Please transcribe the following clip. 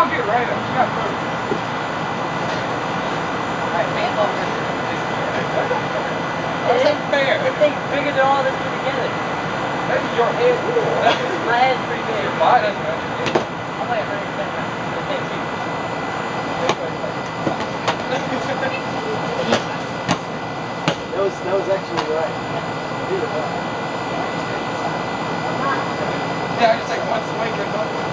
I'll get right up. She got through. Alright, hands on her. That's unfair. This thing's bigger than all of us put together. Maybe your head. My head's pretty big. Your body doesn't match your head. I'm like 110 pounds. This thing's huge. That was actually right. Yeah, I just take one swing and